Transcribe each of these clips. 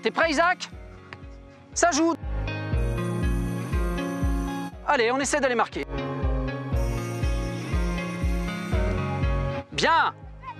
T'es prêt, Isaac? Ça joue. Allez, on essaie d'aller marquer. Bien.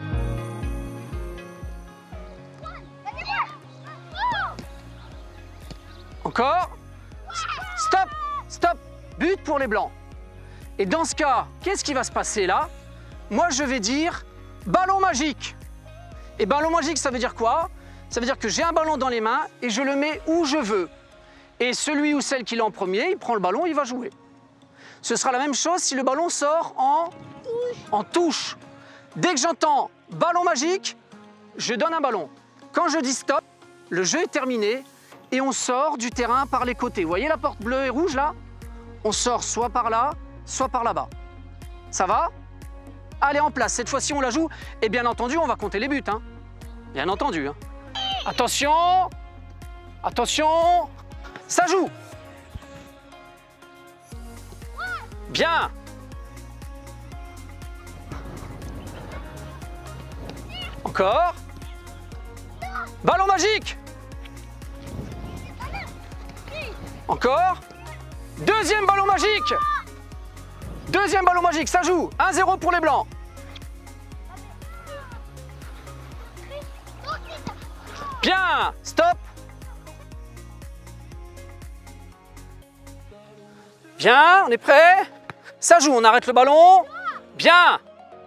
Encore. Stop, stop. But pour les blancs. Et dans ce cas, qu'est-ce qui va se passer là? Moi, je vais dire ballon magique. Et ballon magique, ça veut dire quoi? Ça veut dire que j'ai un ballon dans les mains et je le mets où je veux. Et celui ou celle qui l'a en premier, il prend le ballon, il va jouer. Ce sera la même chose si le ballon sort en touche. Dès que j'entends ballon magique, je donne un ballon. Quand je dis stop, le jeu est terminé et on sort du terrain par les côtés. Vous voyez la porte bleue et rouge là? On sort soit par là, soit par là-bas. Ça va? Allez, en place. Cette fois-ci, on la joue. Et bien entendu, on va compter les buts. Hein. Bien entendu. Hein. Attention! Attention! Ça joue! Bien! Encore. Ballon magique! Encore. Deuxième ballon magique! Deuxième ballon magique, ça joue. 1-0 pour les blancs. Bien, stop. Bien, on est prêt? Ça joue, on arrête le ballon. Bien.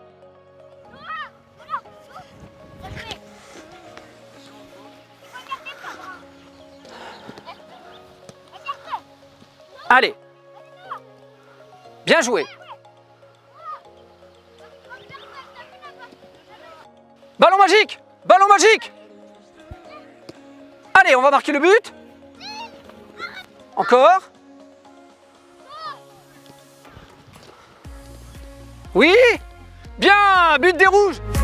Allez. Bien joué. Ballon magique! Ballon magique! Allez, on va marquer le but. Encore. Oui. Bien, but des rouges.